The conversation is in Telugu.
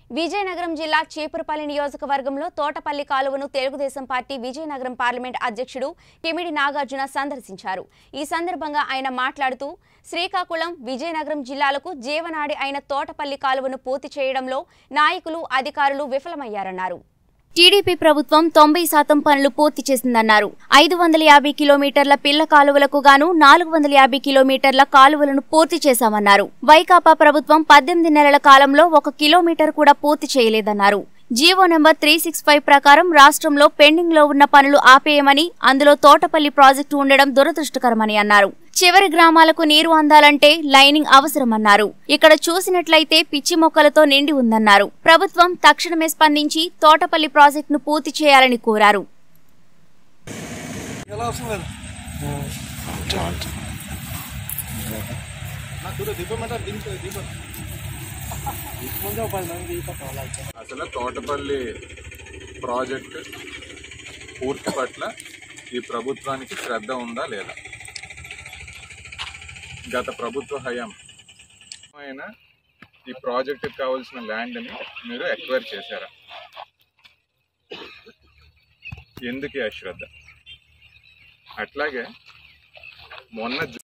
విజయనగరం జిల్లా చీపురుపల్లి నియోజకవర్గంలో తోటపల్లి కాలువను తెలుగుదేశం పార్టీ విజయనగరం పార్లమెంట్ అధ్యక్షుడు కిమిడి నాగార్జున సందర్శించారు। ఈ సందర్భంగా ఆయన మాట్లాడుతూ శ్రీకాకుళం విజయనగరం జిల్లాలకు జీవనాడి అయిన తోటపల్లి కాలువను పూర్తి చేయడంలో నాయకులు అధికారులు విఫలమయ్యారన్నారు। టీడీపీ ప్రభుత్వం 90% పనులు పూర్తి చేసిందన్నారు। 550 కిలోమీటర్ల పిల్ల కాలువలకు గాను 450 కిలోమీటర్ల కాలువలను పూర్తి చేశామన్నారు। వైకాపా ప్రభుత్వం 18 నెలల కాలంలో 1 కిలోమీటర్ కూడా పూర్తి చేయలేదన్నారు। జీవో నెంబర్ 365 ప్రకారం రాష్ట్రంలో పెండింగ్ లో ఉన్న పనులు ఆపేయమని, అందులో తోటపల్లి ప్రాజెక్టు ఉండడం దురదృష్టకరమని అన్నారు। చివరి గ్రామాలకు నీరు అందాలంటే లైనింగ్ అవసరమన్నారు। ఇక్కడ చూసినట్లయితే పిచ్చి మొక్కలతో నిండి ఉందన్నారు। ప్రభుత్వం తక్షణమే స్పందించి తోటపల్లి ప్రాజెక్టును పూర్తి చేయాలని కోరారు। అసలు తోటపల్లి ప్రాజెక్టు పూర్తి పట్ల ఈ ప్రభుత్వానికి శ్రద్ధ ఉందా లేదా? గత ప్రభుత్వ హయాం అయినా ఈ ప్రాజెక్టుకి కావాల్సిన ల్యాండ్ని మీరు ఎక్వైర్ చేశారా? ఎందుకు అశ్రద్ధ? అట్లాగే మొన్న